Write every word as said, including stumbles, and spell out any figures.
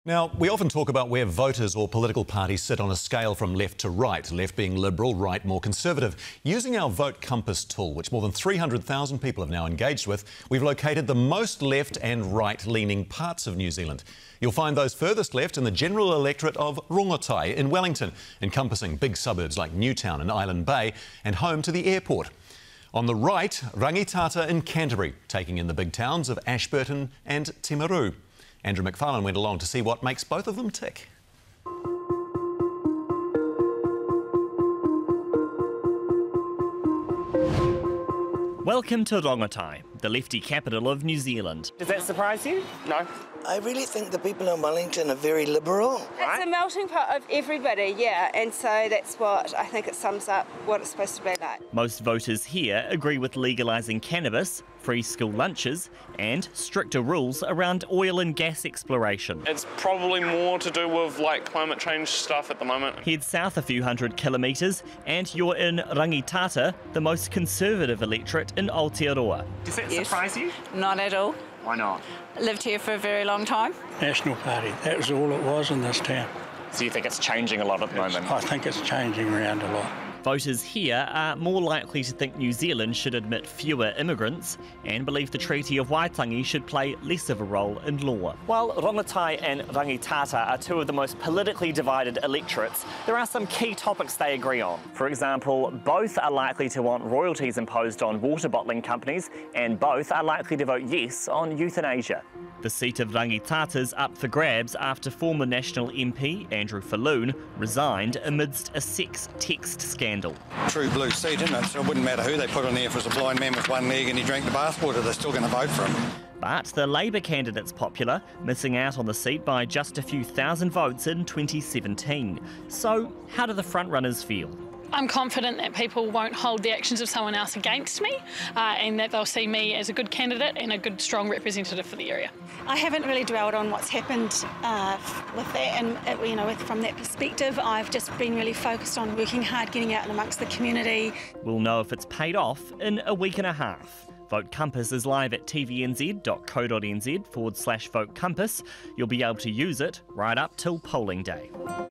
Now, we often talk about where voters or political parties sit on a scale from left to right, left being Liberal, right more Conservative. Using our Vote Compass tool, which more than three hundred thousand people have now engaged with, we've located the most left and right-leaning parts of New Zealand. You'll find those furthest left in the general electorate of Rongotai in Wellington, encompassing big suburbs like Newtown and Island Bay and home to the airport. On the right, Rangitata in Canterbury, taking in the big towns of Ashburton and Timaru. Andrew McFarlane went along to see what makes both of them tick. Welcome to Rongotai, the lefty capital of New Zealand. Does that surprise you? No. I really think the people in Wellington are very liberal. It's a melting pot of everybody, yeah, and so that's what I think it sums up what it's supposed to be like. Most voters here agree with legalising cannabis, free school lunches and stricter rules around oil and gas exploration. It's probably more to do with like climate change stuff at the moment. Head south a few hundred kilometres and you're in Rangitata, the most conservative electorate in Aotearoa. Does that Yes. surprise you? Not at all. Why not? Lived here for a very long time. National Party, that was all it was in this town. So you think it's changing a lot at the moment? I think it's changing around a lot. Voters here are more likely to think New Zealand should admit fewer immigrants and believe the Treaty of Waitangi should play less of a role in law. While Rongotai and Rangitata are two of the most politically divided electorates, there are some key topics they agree on. For example, both are likely to want royalties imposed on water bottling companies, and both are likely to vote yes on euthanasia. The seat of Rangitata's up for grabs after former National M P Andrew Falloon resigned amidst a sex text scandal. True blue seat, isn't it? So it wouldn't matter who they put on there. If it was a blind man with one leg and he drank the bathwater, they're still going to vote for him. But the Labour candidate's popular, missing out on the seat by just a few thousand votes in twenty seventeen. So how do the frontrunners feel? I'm confident that people won't hold the actions of someone else against me uh, and that they'll see me as a good candidate and a good, strong representative for the area. I haven't really dwelled on what's happened uh, with that, and uh, you know, with, from that perspective, I've just been really focused on working hard, getting out and amongst the community. We'll know if it's paid off in a week and a half. Vote Compass is live at tvnz.co.nz forward slash Vote Compass. You'll be able to use it right up till polling day.